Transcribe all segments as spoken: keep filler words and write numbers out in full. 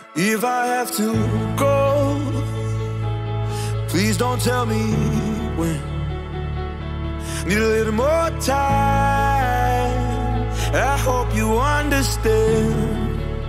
If I have to go, please don't tell me when. Need a little more time, I hope you understand.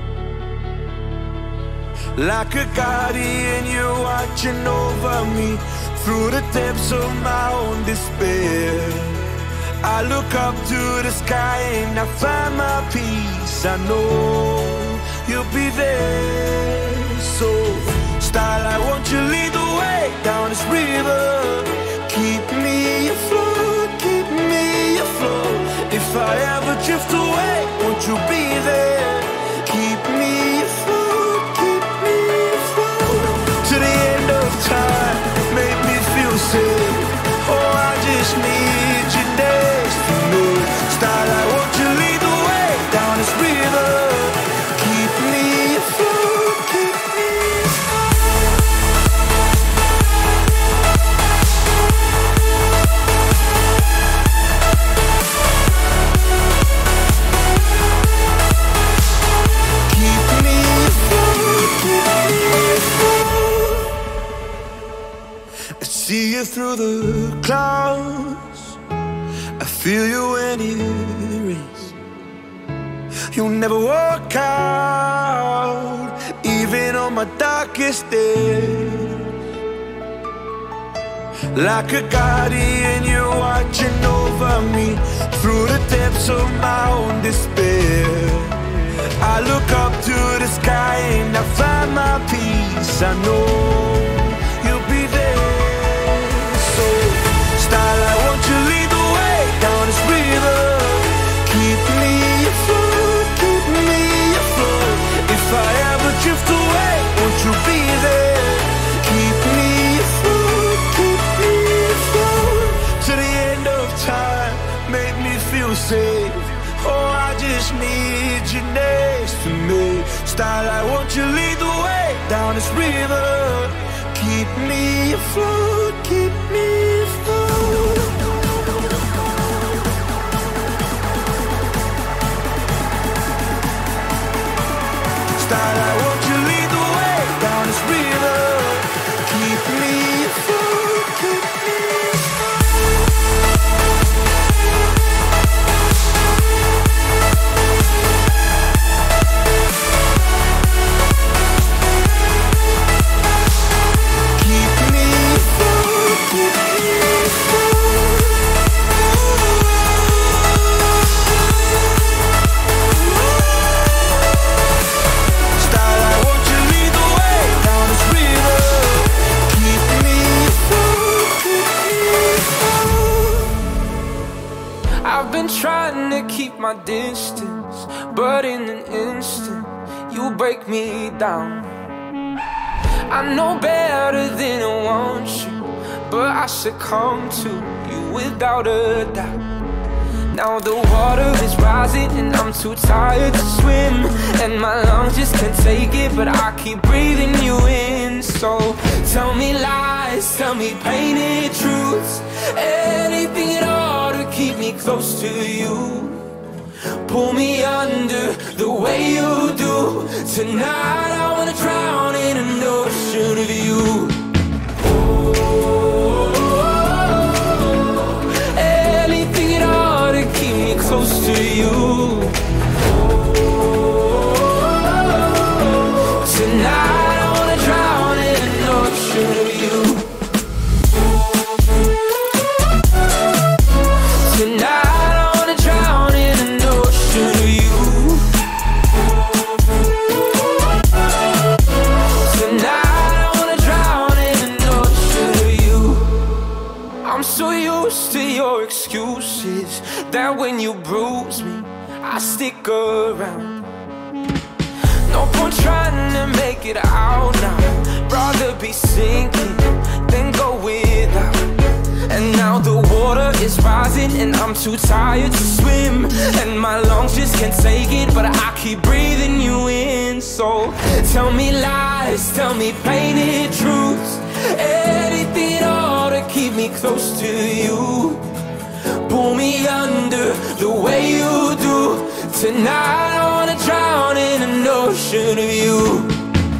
Like a guardian, you're watching over me through the depths of my own despair. I look up to the sky and I find my peace. I know you'll be there. So, Starlight, won't you lead the way down this river? Keep me afloat, keep me afloat. If I ever drift away, won't you be there? Keep me afloat, keep me afloat. To the end of time, make me feel safe. Oh, I just need you next to me. Starlight, won't you lead the way down this river? Keep me afloat, keep me afloat. Keep me afloat, keep me afloat. I see you through the clouds, I feel you when it rains. You'll never walk out, even on my darkest days. Like a guardian, you're watching over me through the depths of my own despair. I look up to the sky and I find my peace. I know you'll be there. So, Starlight, won't you lead the way down this river? Keep me afloat, keep me afloat. If I ever drift away, won't you be there? Keep me afloat, keep me afloat. To the end of time, make me feel safe. Oh, I just need you next to me. Starlight, won't you lead the way down this river? Keep me afloat, keep me afloat. Starlight, won't you lead the way down this river? Keep me afloat, keep me trying to keep my distance, but in an instant, you break me down. I know better than I want you, but I succumb to you without a doubt. Now the water is rising and I'm too tired to swim, and my lungs just can't take it, but I keep breathing you in. So tell me lies, tell me painted truths, anything at all to keep me close to you. Pull me under the way you do. Tonight I wanna drown in an ocean of you. Oh, anything at all to keep me close to you. Oh, tonight I wanna drown in an ocean of you. Tonight excuses that when you bruise me, I stick around. No point trying to make it out now. Rather be sinking than go without. And now the water is rising and I'm too tired to swim, and my lungs just can't take it, but I keep breathing you in. So tell me lies, tell me painted truths, anything at all to keep me close to you. Pull me under the way you do. Tonight I wanna drown in an ocean of you.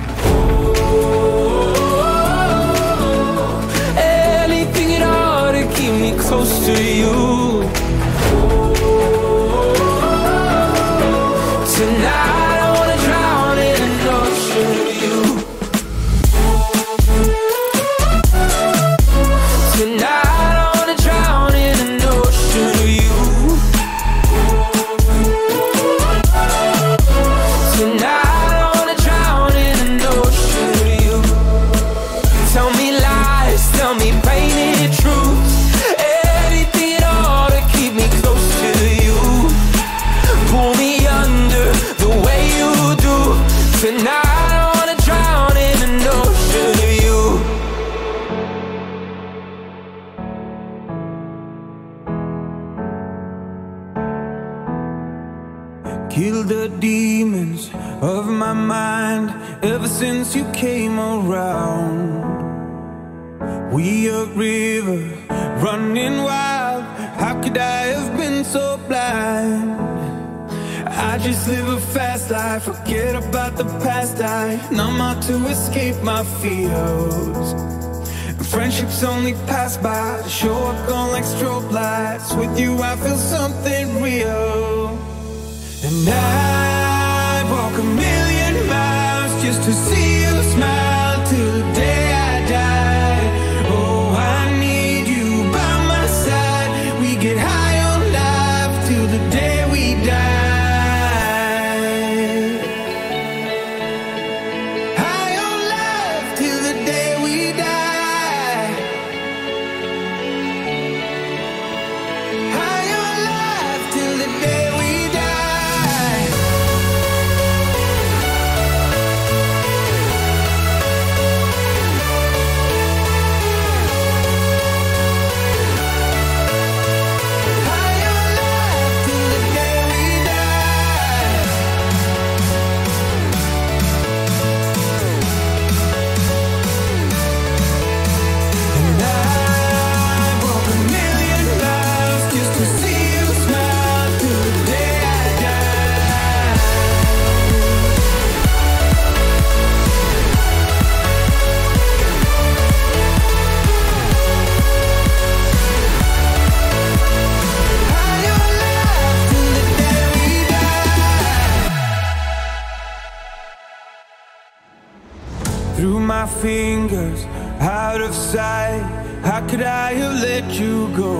Kill the demons of my mind ever since you came around. We a river running wild, how could I have been so blind? I just live a fast life, forget about the past. I numb out to escape my fears. Friendships only pass by, show up gone like strobe lights. With you I feel something real. And I walk a million miles just to see you smile till the day I die. Oh, I need you by my side. We get high on life till the day we die. High on life till the day we die. High on life till the day we die. Through my fingers, out of sight, how could I have let you go?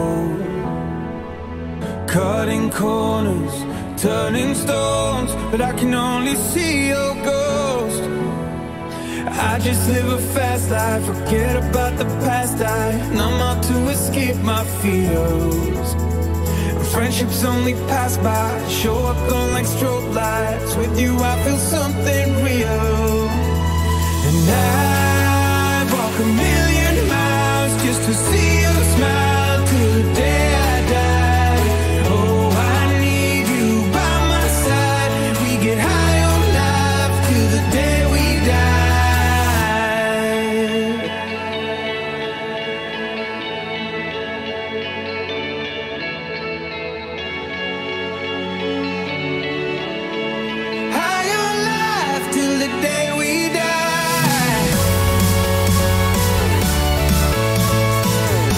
Cutting corners, turning stones, but I can only see your ghost. I just live a fast life, forget about the past. I numb out to escape my fears. Friendships only pass by, show up gone like strobe lights. With you I feel something real. And I walk a million miles just to see you smile till the day I die. Oh, I need you by my side. We get high on life till the day we die. High on life till the day we die.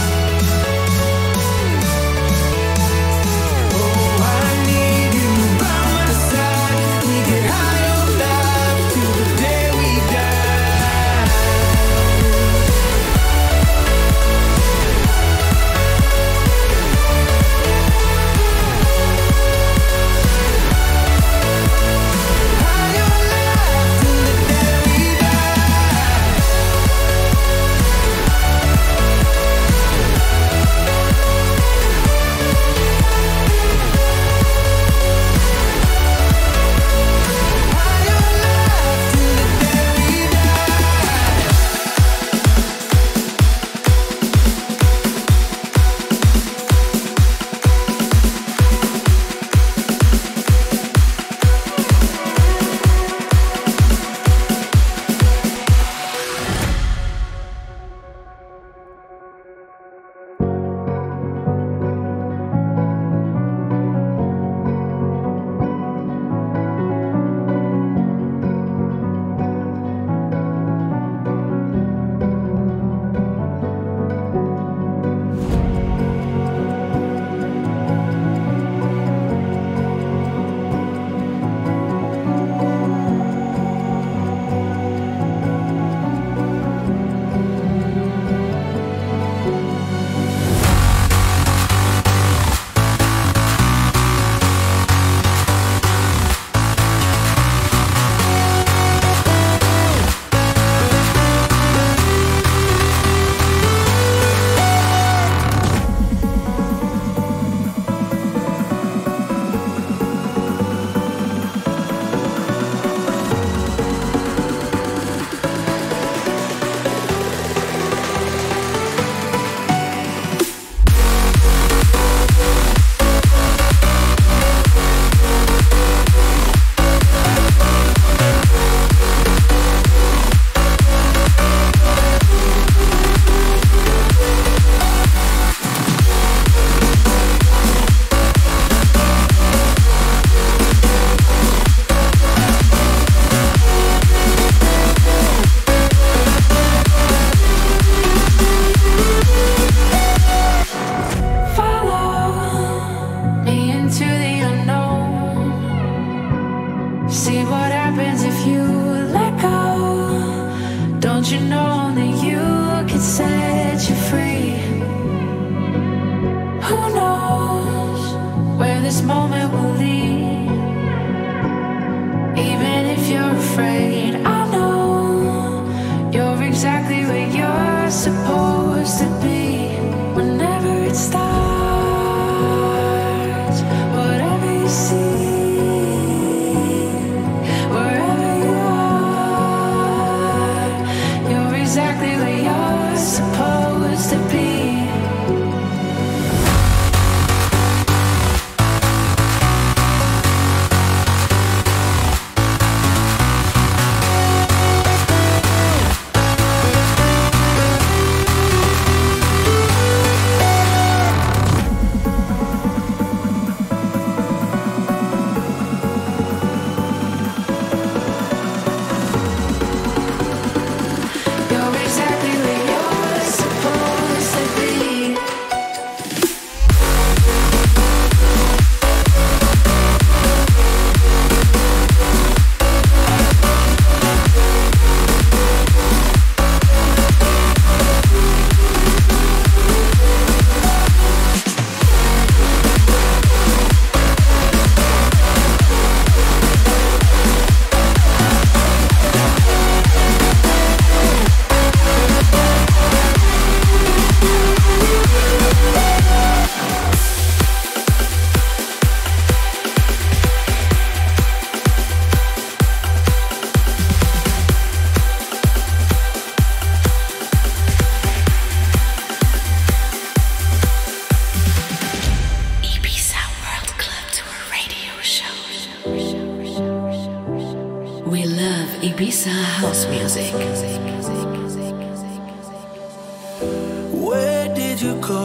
moment will lead. Even if you're afraid, I know you're exactly where you're supposed to be. Whenever it starts, whatever you see, wherever you are, you're exactly where you're supposed to be. We love Ibiza house music. Where did you go?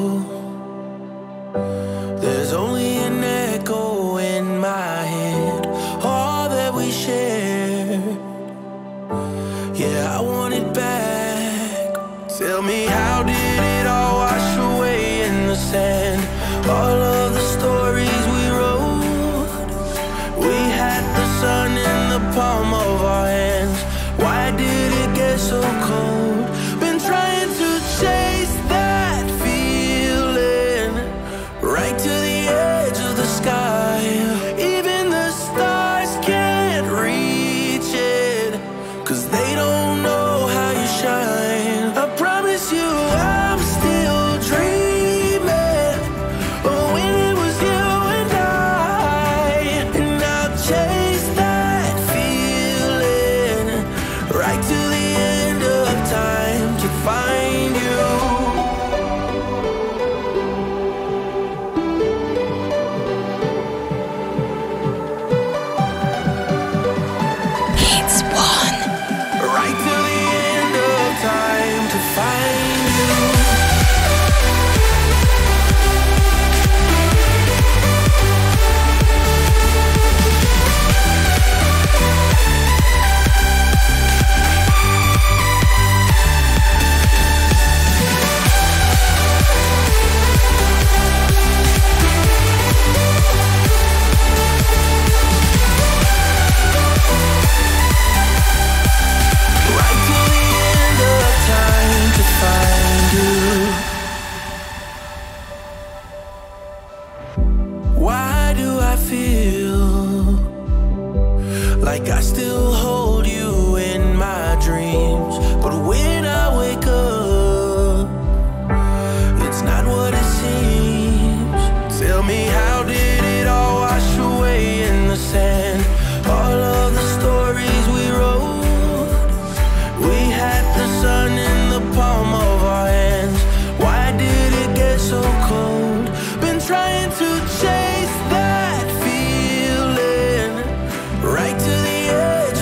There's only an echo in my head. All that we shared, yeah, I want it back. Tell me, how did it all wash away in the sand? All of the stories we wrote, we had the sun in the palm of our hands. Why did it get so cold? Been trying to chase that feeling right to the edge of the sky. Even the stars can't reach it, 'cause they don't know how you shine. I promise you I'm still dreaming of when it was you and I. And I'll chase that feeling right to the end of time to find you. It's one. Right to the end of time to find you. Right to the end of time to find you. Why do I feel like I still hold you in my dreams? But when I wake up, it's not what it seems. Tell me, how did it all wash away in the sand? All of the stories we wrote, we had the sun in the palm of our hands. Why did it get so cold? Been trying to chase that feeling right to the edge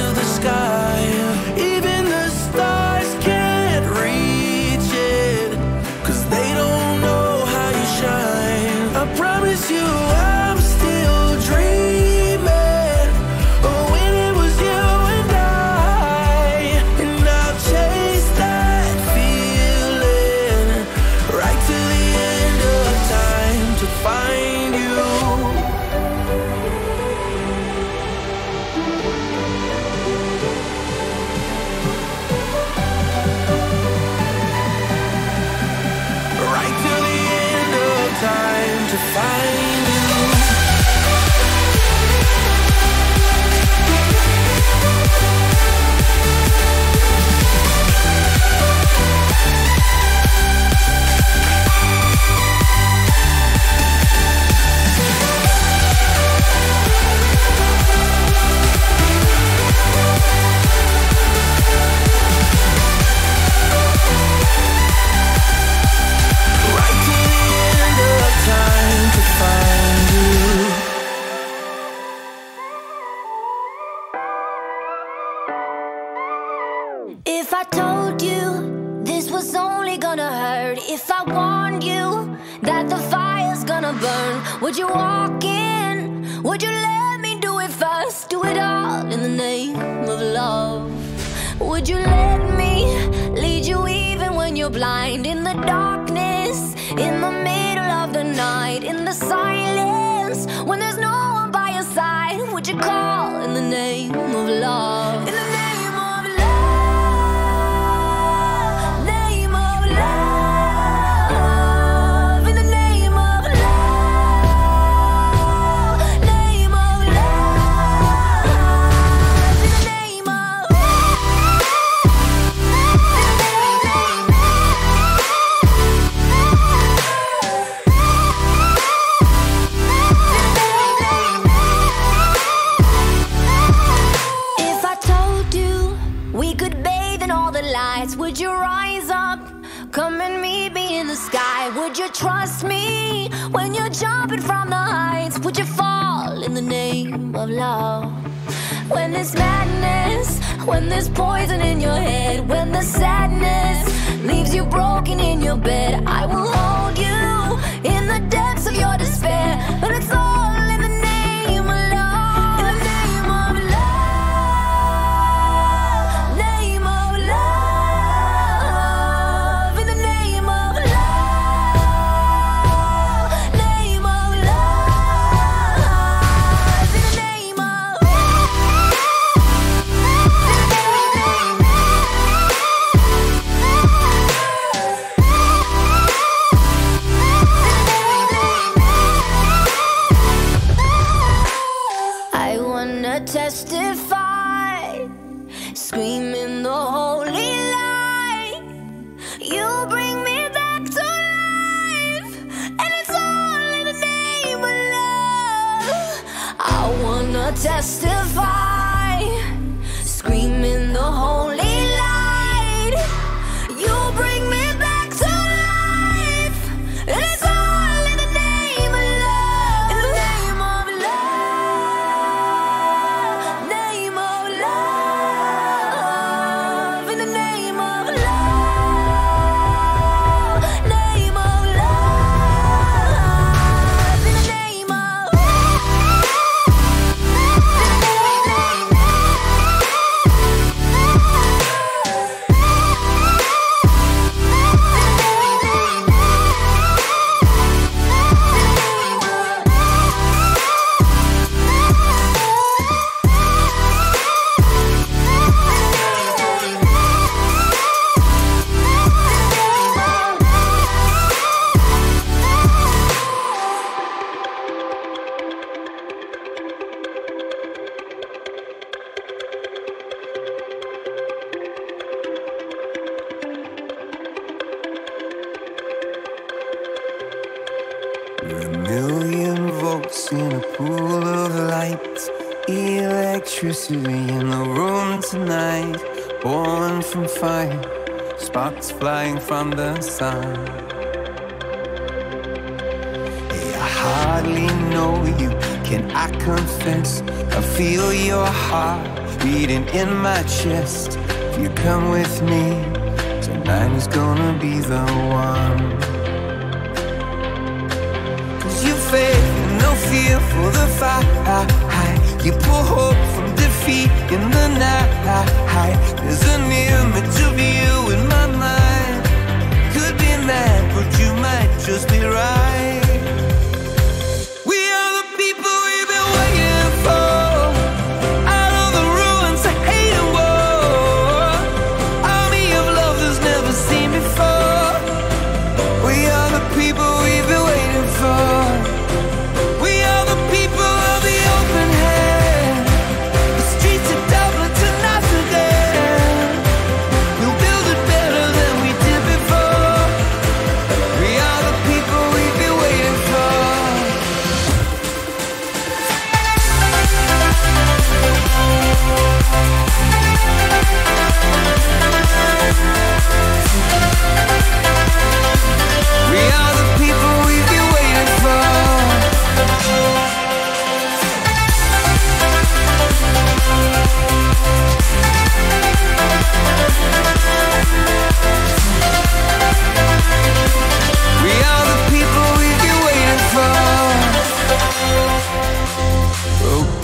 If I told you this was only gonna hurt, if I warned you that the fire's gonna burn, would you walk in? Would you let me do it first? Do it all in the name of love. Would you let me lead you even when you're blind? In the darkness, in the middle of the night, in the silence, when there's no one by your side, would you call in the name of love? In the name of love, name of love, in the name of love, name of love, in the name of If I told you we could bathe in all the lights, would you rise up? Come and meet me in the sky. Would you trust me when you're jumping from the heights? Would you fall in the name of love? When there's madness, when there's poison in your head, when the sadness leaves you broken in your bed, I will hold you in the depths of your despair. But it's all in the name of love. In the name of love, name of love, in the name of love, name of love, in the name of I wanna testify, screaming the holy light. You bring me back to life, and it's all in the name of love. I wanna testify, screaming the holy light. You bring me back to life, and it's all in the name of love. In the name of love, name of love, in the name of love, name of love, in the name of We're a million volts in a pool of light, electricity in the room tonight, born from fire, sparks flying from the sun. Hey, I hardly know you, can I confess? I feel your heart beating in my chest. If you come with me, tonight is gonna be the one. You faith and no fear for the fight. You pull hope from defeat in the night. There's an image of you in my mind. Could be mad, but you might just be right. We are the people we've been waiting for. Out of the ruins of hate and war, army of love that's never seen before. We are the people we've been waiting for. We are the people of the open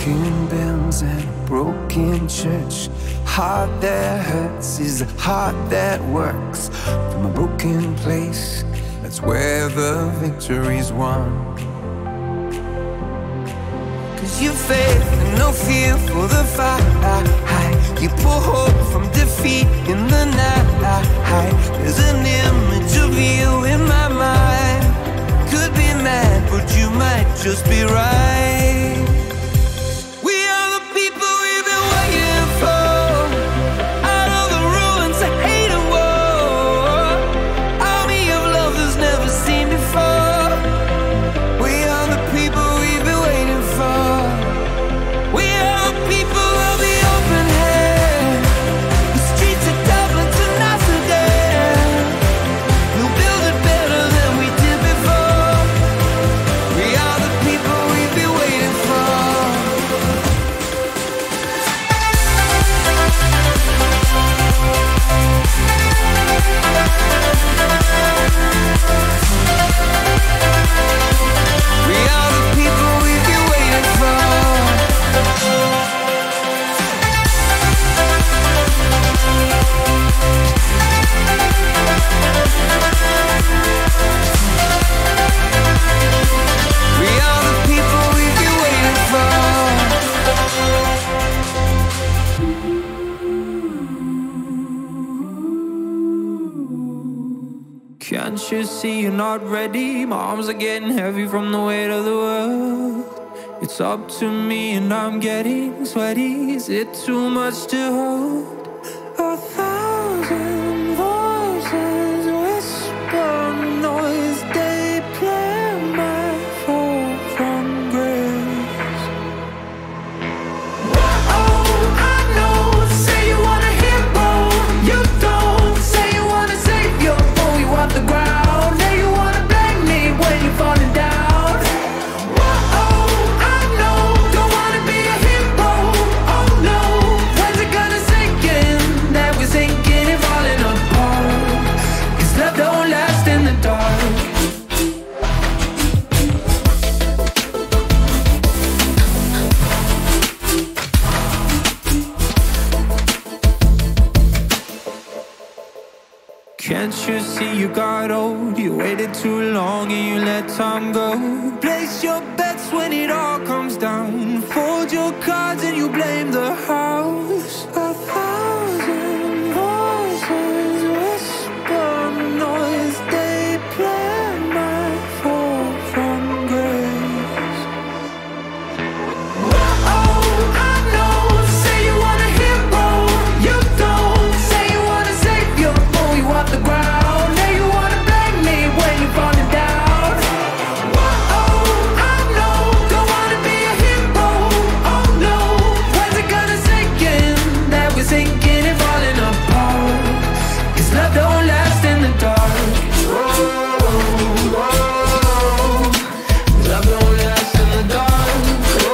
broken bells and a broken church. Heart that hurts is a heart that works. From a broken place, that's where the victory's won. Cause you faith and no fear for the fight. You pull hope from defeat in the night. There's an image of you in my mind. Could be mad, but you might just be right. We are the people we've been waiting for. Out of the ruins of hate and war, army of love that's never seen before. We are the people we've been waiting for. We are the people of the open hand. The streets of Dublin to Amsterdam. We'll build it better than we did before. We are the people we've been waiting for. We are the people we've been waiting for. We are the people we've been waiting for. Can't you see you're not ready? My arms are getting heavy from the weight of the world. It's up to me and I'm getting sweaty. Is it too much to hold? A thousand voices whisper noise. They play my fall from grace. Oh, I know. Say you want a hero, you don't. Say you want a savior, oh, you want the ground. Say you wanna blame me when you're falling down. Oh, I know. Don't wanna be a hero, oh no. When's it gonna sink in that we're sinking and falling apart? 'Cause love don't last in the dark. Can't you see you got old? You waited too long and you let time go. Place your bets when it all comes down. Fold your cards and you blame the house. A thousand voices whisper noise. They play my fall from grace. Oh, I know. Say you want a hero, you don't. Say you want a savior, oh, you want the ground. Say you wanna blame me when you're falling down. Oh, I know. Don't wanna be a hero, oh no. When's it gonna sink in that we're sinking and falling apart? 'Cause love don't last in the dark. Love don't last in the dark.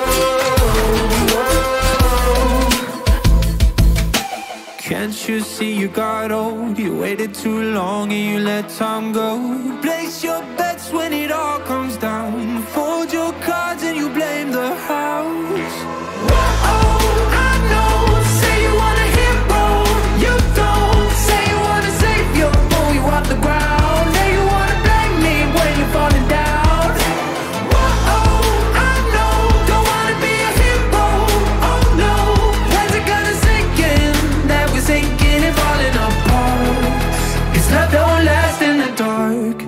Can't you see you got old? You waited too long and you let time go. Place your bets when it all comes down. Fold your cards and you blame the house. Oh, I know. Say you want a hero, you don't. Say you want a savior, oh, you want the ground. Say you wanna blame me when you're falling down. Oh, I know. Don't wanna be a hero, oh no. When's it gonna sink in that we're sinking and falling apart? 'Cause love don't last in the dark.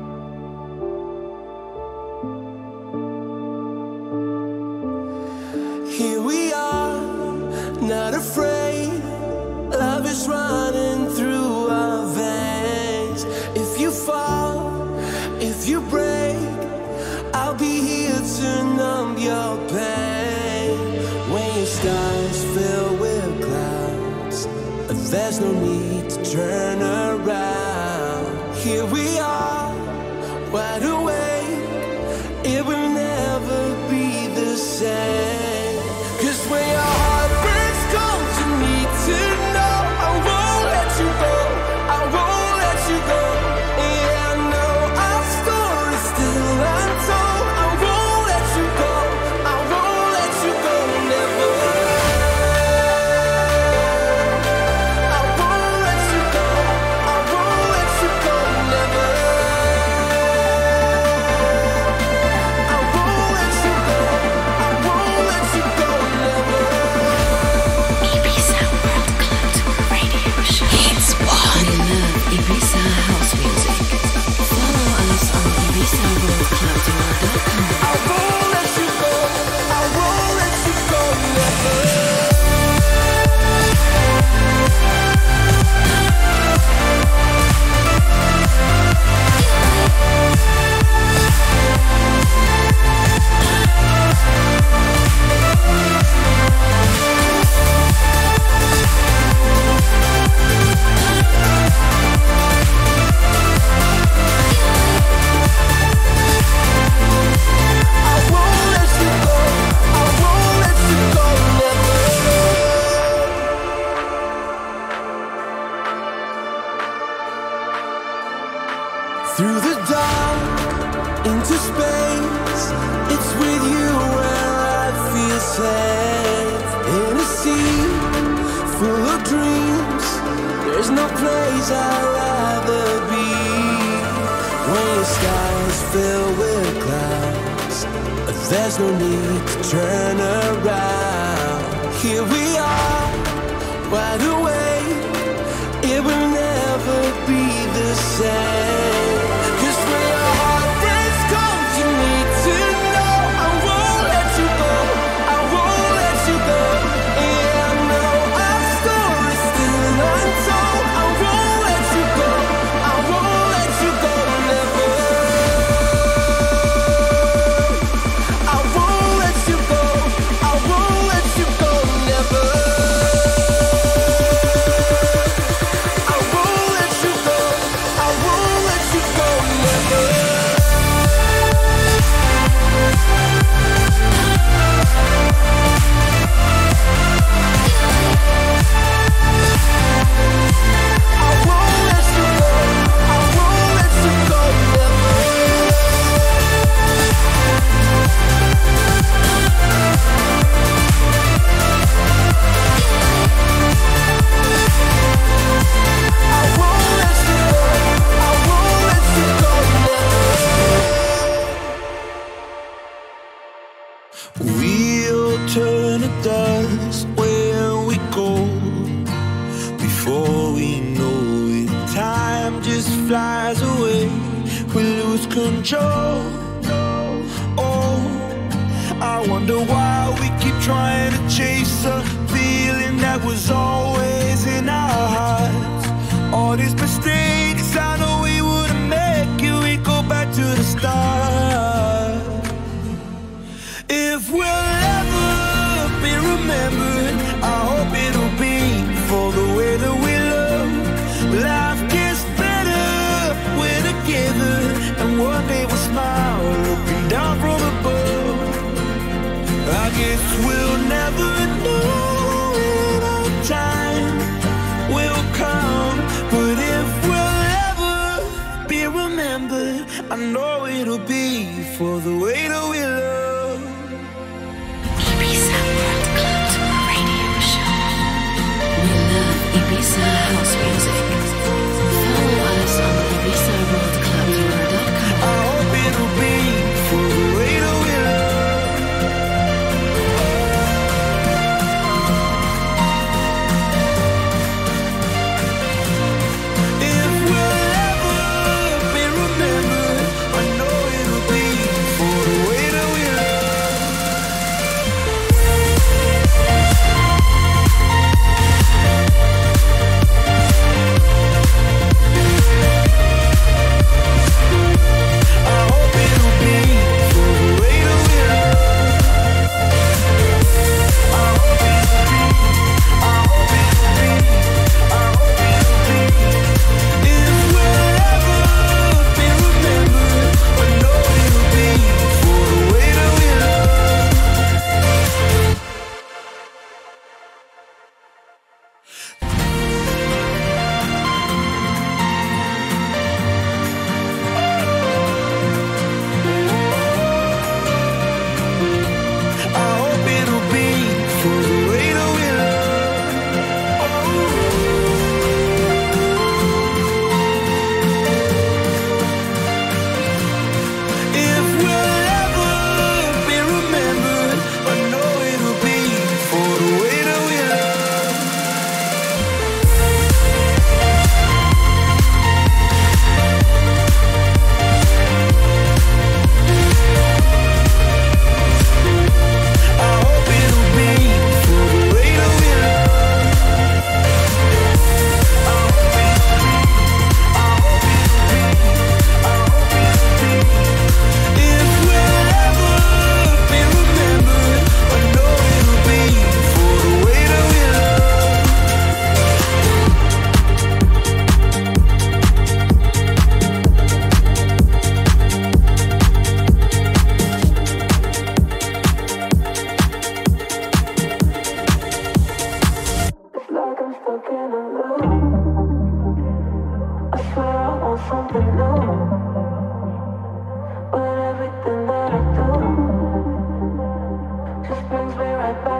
Here we are, not afraid. Love is running through our veins. If you fall, if you break, I'll be here to numb your pain. When your stars fill with clouds, there's no need to turn around. Here we are, wide awake. It will never be the same. 'Cause when your heart breaks, come to me to know I won't let you go. I won't let you go. Yeah, I know our story's still untold. I won't let you go. I won't let you go. safe in a sea full of dreams. There's no place I'd rather be. When your sky is filled with clouds, there's no need to turn around. Here we are, wide awake. It will never be the same. 'Cause when your heart breaks cold, you need to know I won't let you go. I won't let you go. Yeah, I know our story's still untold. I won't let you go. I won't let you go, never. I won't let you go. I won't let you go, never. I won't let you go. I won't let you go, never. I won't let you go. I won't let you go, never. I won't let you go. I won't let you go, never. We'll turn to dust where we go. Before we know it, time just flies away. We lose control. Oh, I wonder why we keep trying to chase a feeling that was always in our hearts. All these mistakes I know we wouldn't make it. We go back to the start. If we'll ever be remembered, I hope it'll be for the way that we love. Life gets better, we're together, and one day we'll smile looking down from above. I guess we'll never know when our time will come, but if we'll ever be remembered, I know it'll be for the way that we love. Ibiza World Club Tour Radio Show. We love Ibiza house music. Follow us on Ibiza World Club Tour dot com. I hope it'll be for the way that we love. If we'll ever be remembered, I know it'll be for the way that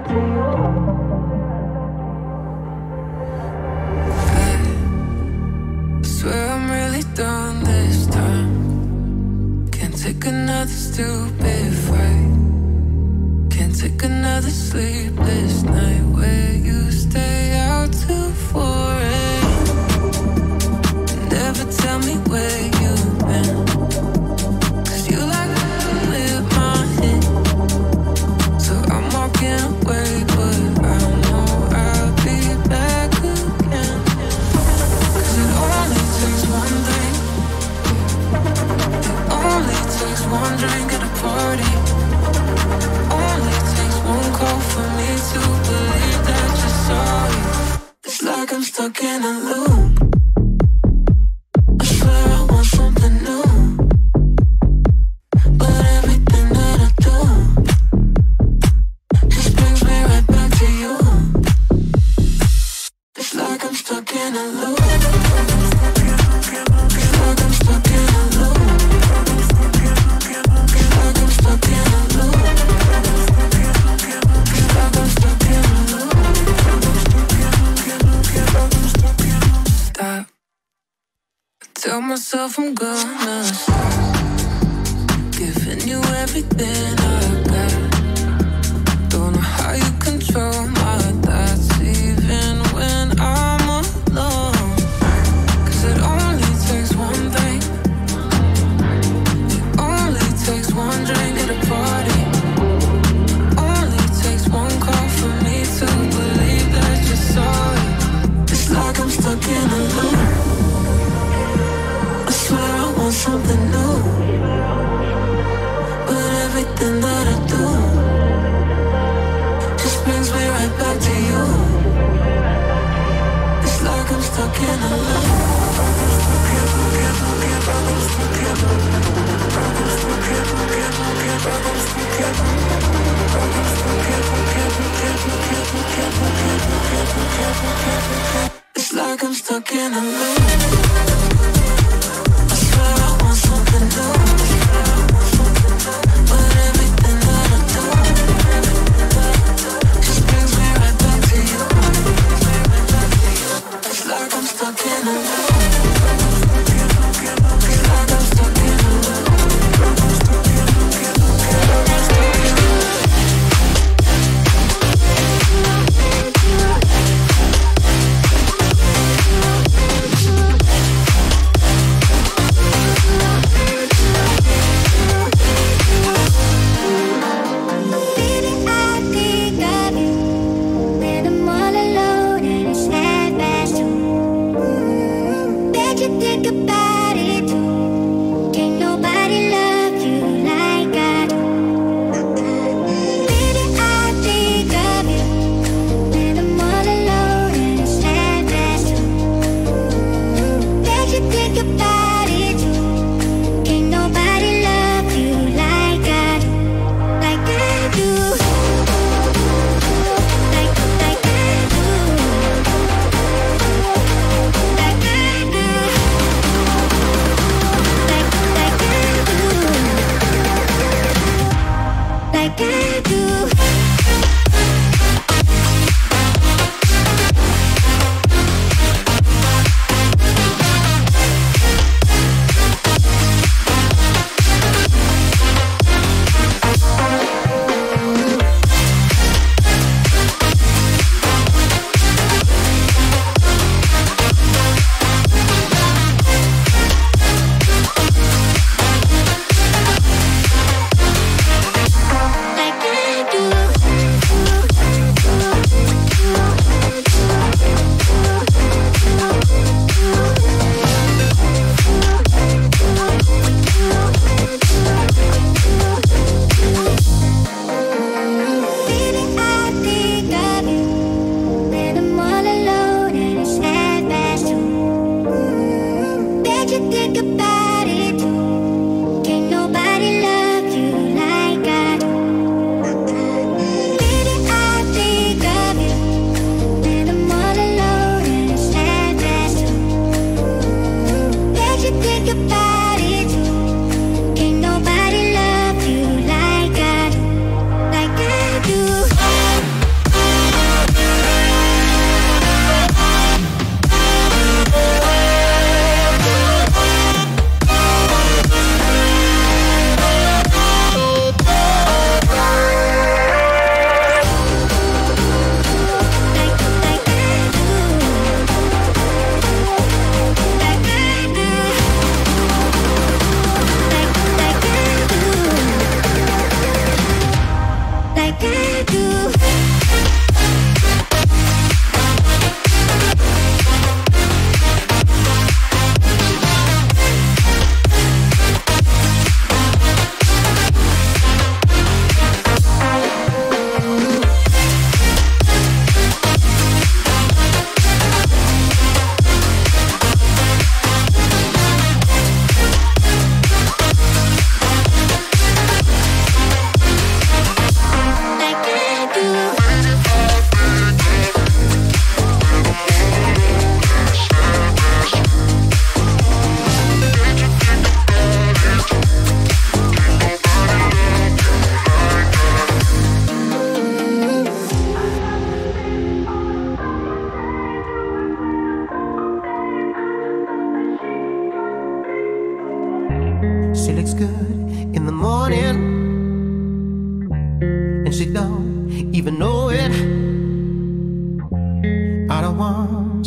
to you. I swear I'm really done this time. Can't take another stupid fight. Can't take another sleepless night where you stay out till four a.m. Never tell me where you've been. One drink at a party. Only takes one call for me to believe that you're sorry. It's like I'm stuck in a loop. I swear I want something new, but everything that I do just brings me right back to you. It's like I'm stuck in a loop. It's like I'm stuck in a loop. Tell myself I'm gonna stop giving you everything I got. Don't know how you control my thoughts even when I'm alone. Cause it only takes one thing. It only takes one drink at a party. Only takes one call for me to believe that you're sorry. It's like I'm stuck in a loop. I swear I want something new, but everything that I do just brings me right back to you. It's like I'm stuck in a loop. It's like I'm stuck in a loop.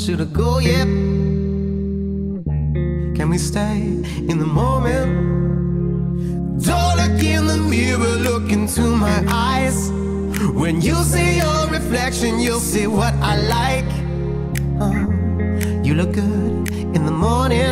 you to go yet? Can we stay in the moment? Don't look in the mirror, look into my eyes. When you see your reflection, you'll see what I like. uh, You look good in the morning,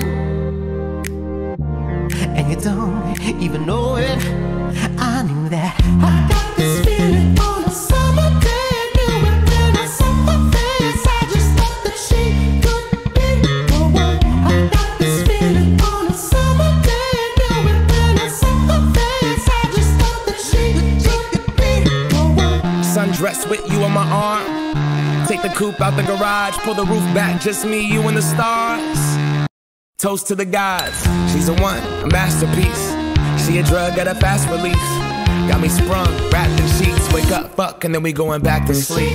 and you don't even know it. I knew that. I got this feeling on a summer day. Knew it when I saw her face. I just thought that she could be the one. I got this feeling on a summer day. Knew it when I saw her face. I just thought that she could be the one. Sundress with you on my arm. Take the coupe out the garage. Pull the roof back, just me, you and the stars. Toast to the gods. She's a one, a masterpiece. She a drug at a fast release. Got me sprung, wrapped in sheets. Wake up, fuck, and then we going back to sleep.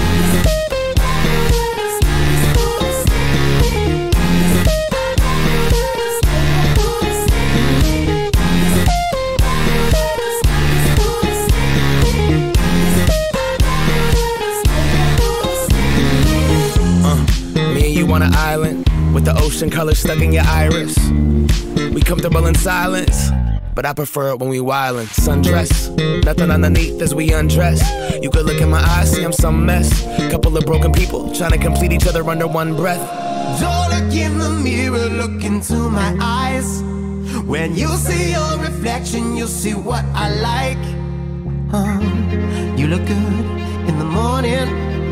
On an island with the ocean color stuck in your iris. We comfortable in silence, but I prefer it when we wildin'. Sundress, nothing underneath as we undress. You could look in my eyes, see I'm some mess. Couple of broken people trying to complete each other under one breath. Don't look in the mirror, look into my eyes. When you see your reflection, you'll see what I like. uh, You look good in the morning,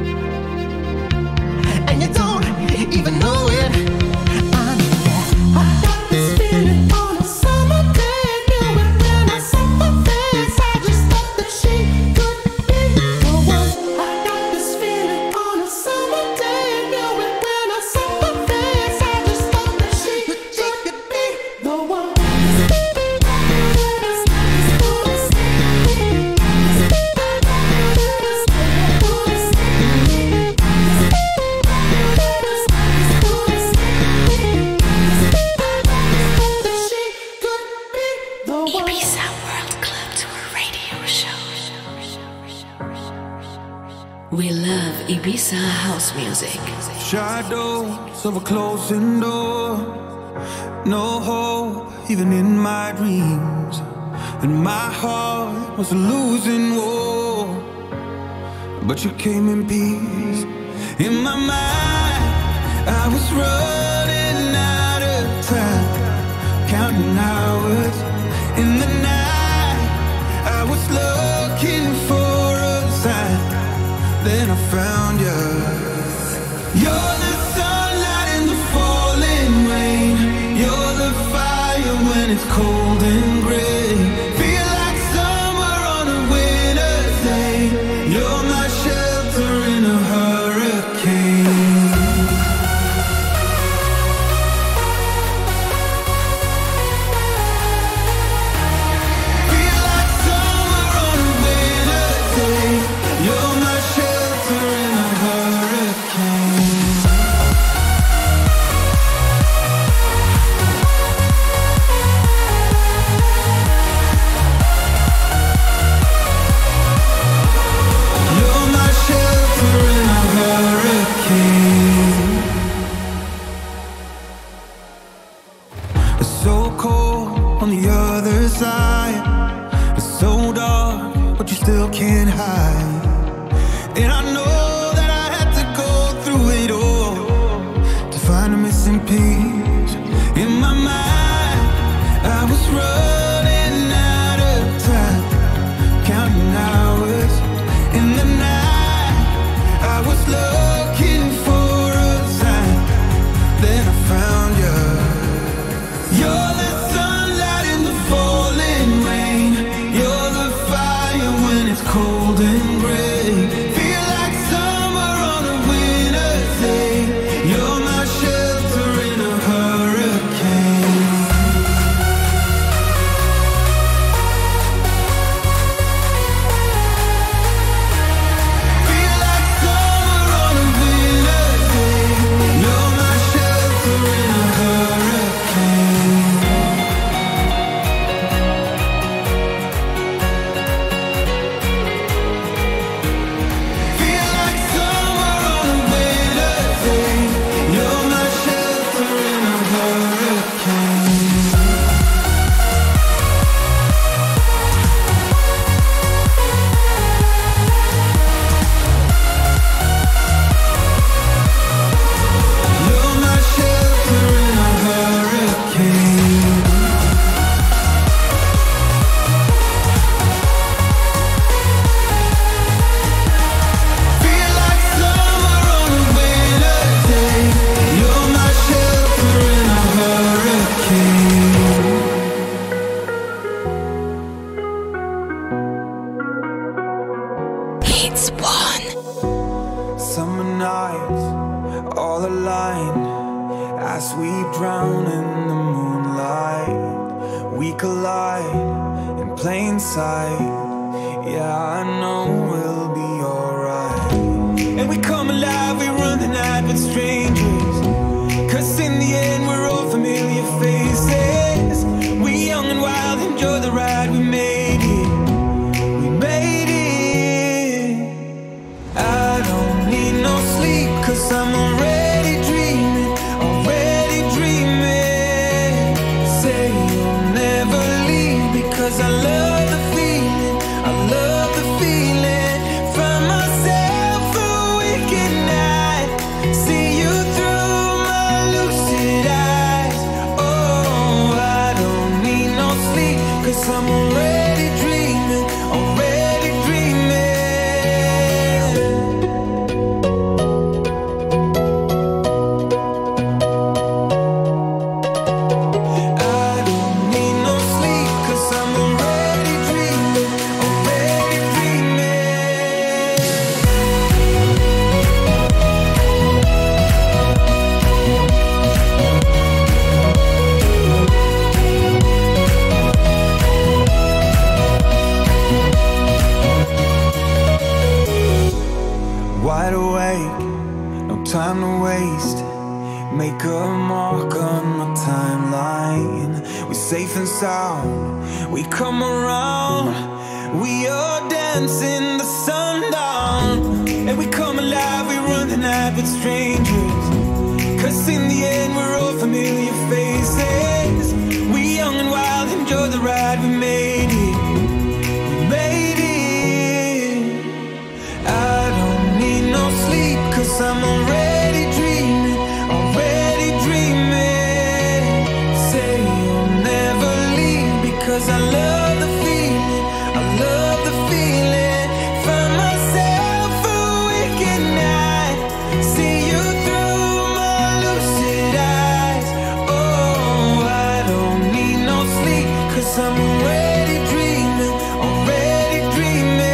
and you don't even know it. I knew that. I got this feeling on a summer day. Knew it when I saw her face. I just thought that she could be the one. I got this feeling on a summer day. Knew it when I saw her face. I just thought that she could, she could be the one. Ibiza World Club Tour Radio Show. We love Ibiza house music. Shadows of a closing door. No hope even in my dreams. And my heart was a losing war. But you came in peace. In my mind I was running out of time, counting hours. In the night, I was looking for a sign. Then I found you. You're the sunlight in the falling rain. You're the fire when it's cold and gray. Feel like summer on a winter's day. You're my shelter in a hurricane. aligned as we drown in the moonlight. We collide in plain sight. Yeah, I know we'll be alright. And we come alive, we run the night with strangers, 'cause in the end we're all familiar faces. We young and wild, enjoy the ride, we made it. We made it. I don't need no sleep, 'cause I'm already dreaming, already dreaming. Say you'll never leave, because I love the feeling, I love the feeling. Find myself awake at night, see you through my lucid eyes. Oh, I don't need no sleep, 'cause I'm already dreaming, already dreaming. I don't need no sleep, 'cause I'm already dreaming, already dreaming. Wide awake, no time to waste. Make a mark on my timeline. We're safe and sound, we come around. We are dancing the sundown. And we come alive, we run the night with strangers, 'cause in the end we're all familiar faces. We young and wild, enjoy the ride, we made it. We made it. I don't need no sleep, 'cause I'm already dreaming, already dreaming. Say you'll never leave, because I love the feeling, I love the feeling. Find myself awake at night, see you through my lucid eyes. Oh, I don't need no sleep, 'cause I'm already dreaming, already dreaming.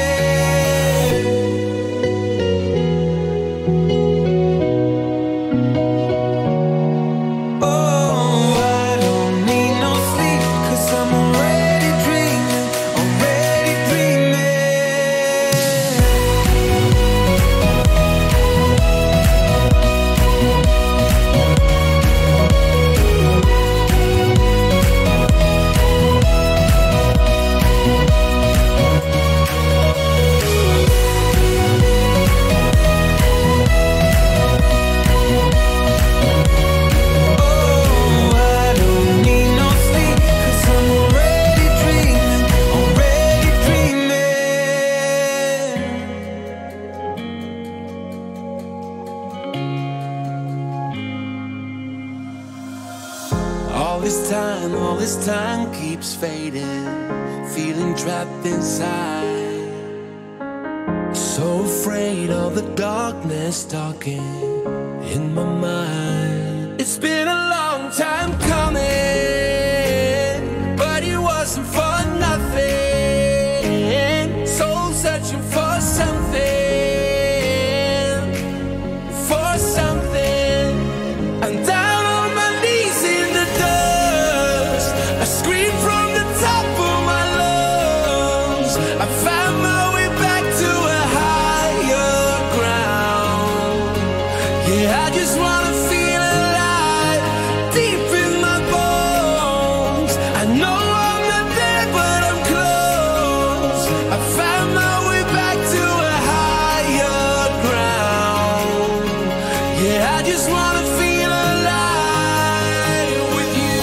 Oh, I don't need no sleep, 'cause I'm already dreaming, already dreaming. Oh, I don't need no sleep, 'cause I'm already dreaming, already dreaming. All this time, all this time keeps fading, feeling trapped inside. So afraid of the darkness talking in my mind. It's been a long time coming, but it wasn't for nothing. Soul searching for something, for something. I'm down on my knees in the dust, I scream from the top of my lungs. I found my way back to a higher ground. Yeah, I just wanna feel alive, deep in my bones. I know I'm not there, but I'm close. I found my way back to a higher ground. Yeah, I just wanna feel alive with you.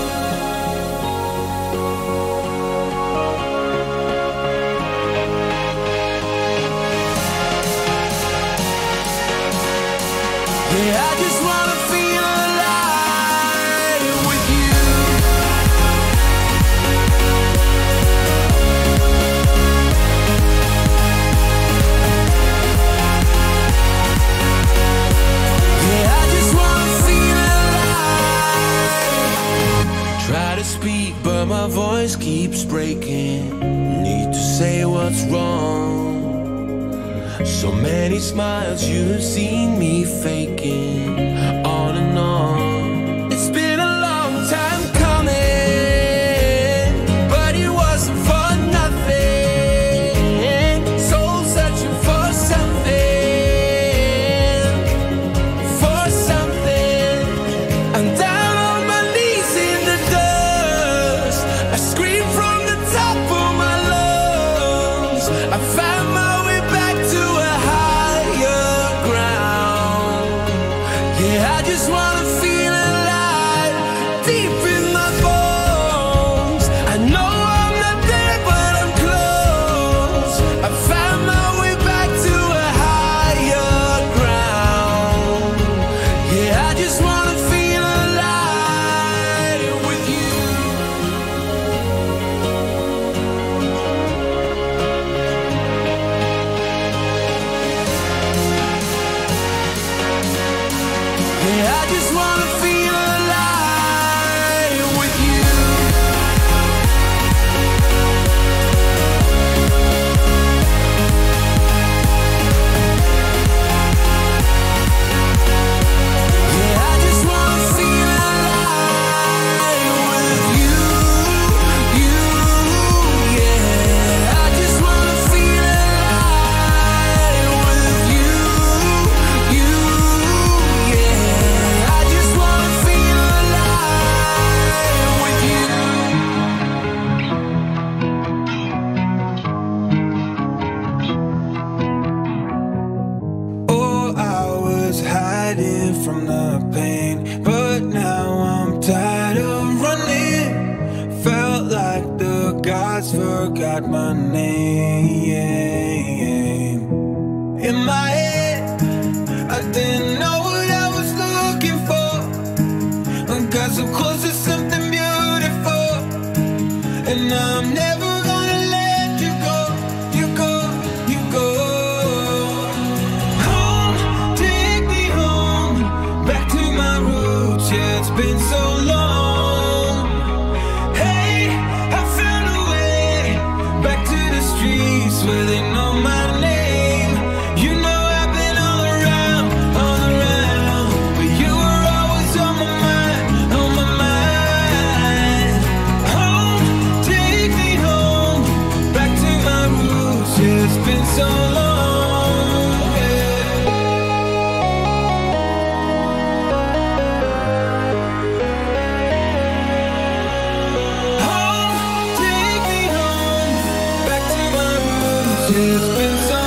Yeah, I just wanna feel alive with you. Yeah, I just wanna feel alive. Try to speak, but my voice keeps breaking. Need to say what's wrong, so So many smiles you've seen me faking on and on. It's been a long time coming, but it wasn't for nothing. Soul searching for something, for something. I'm down on my knees in the dust. I scream from the top of my lungs. I found my way back to a higher ground. Yeah, I just wanna feel alive, deep in my bones. I know I'm not there, but I'm close. I found my way back to a higher ground. Yeah, I just wanna feel alive with you. Yeah, I just wanna feel alive with you. Yeah, I just wanna feel alive with you, you, yeah. I just wanna feel alive with you, you, yeah. I just wanna feel alive with you. Oh, I was hiding from the pain, but now I'm tired of running. Felt like the gods forgot my name. In my head, I didn't know what I was looking for. I got so close to something beautiful, and I'm never gonna let you go, you go, you go. Home, take me home, back to my roots. Yeah, it's been so long. Hey, I found a way back to the streets where they know my name. You know I've been all around, all around, but you were always on my mind, on my mind. Home, take me home, back to my roots. Yeah, it's been so long. Yeah. Home, take me home, back to my roots. Yeah, it's been so long.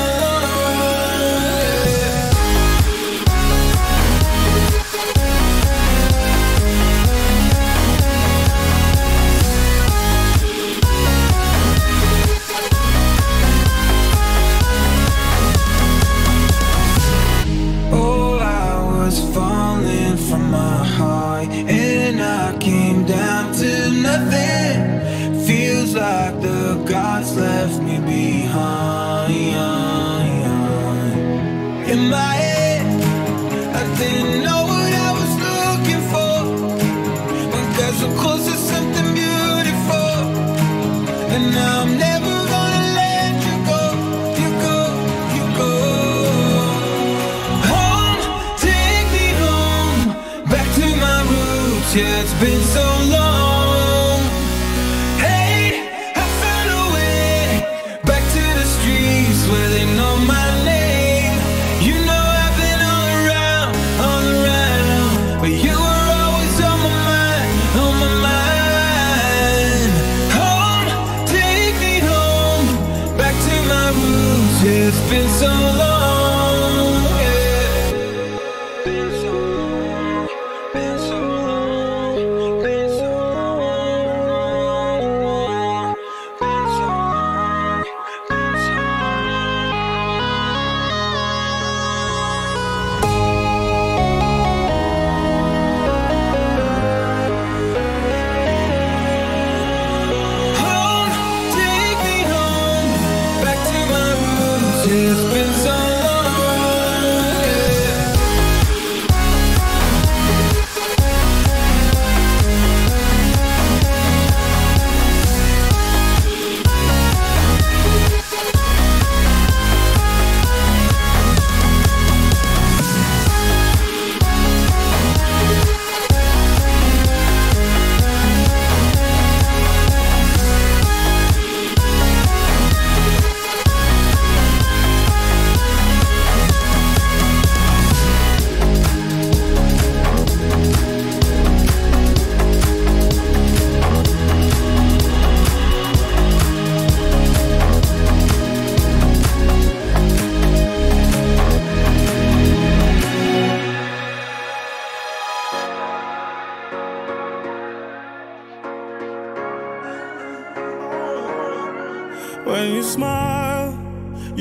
Oh, I was falling from my high, and I came down to nothing. Feels like the gods left me behind. In my head, I didn't know what I was looking for. I got so close to something beautiful, and now I'm never gonna let you go, you go, you go. Home, take me home, back to my roots. Yeah, it's been so long. Hey, I found a way back to the streets where they know my name. You know I've been all around, all around, but you were always on my mind, on my mind. Home, take me home, back to my roots. Yeah, it's been so long. Yeah. Been so long, been so long, been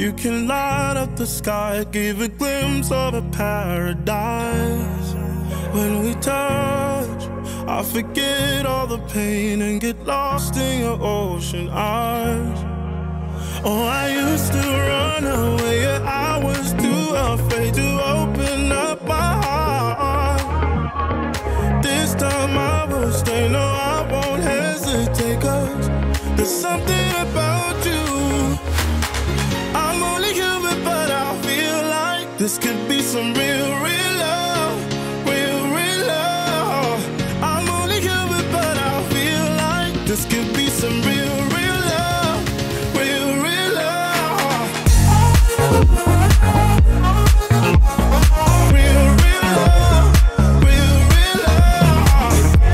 You can light up the sky, give a glimpse of a paradise. When we touch, I forget all the pain and get lost in your ocean eyes. Oh, I used to run away, yeah, I was too afraid to open up my heart. This time I will stay, no, I won't hesitate, 'cause there's something about you. I'm only human, but I feel like this could be some real, real love, real, real love. I'm only human, but I feel like this could be some real, real love, real, real love. Real, real love, real, real love.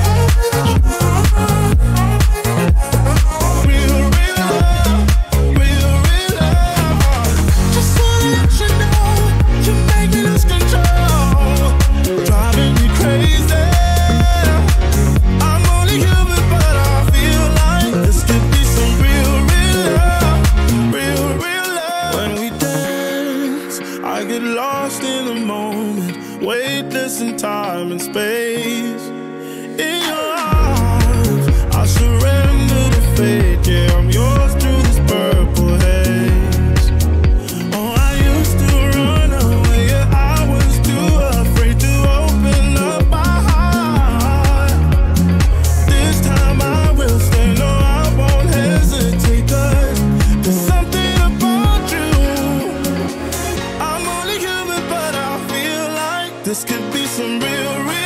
Real, real love, real, real love. Just wanna let you know you're making us control, driving me crazy. I'm only human, but I feel like this could be some real, real love, real, real love. When we dance, I get lost in the moment, weightless in time and space. In your arms, I surrender to fate. Yeah, I'm yours through this purple haze. Oh, I used to run away, yeah, I was too afraid to open up my heart. This time I will stay, no, I won't hesitate, 'cause there's something about you. I'm only human, but I feel like this could be some real, real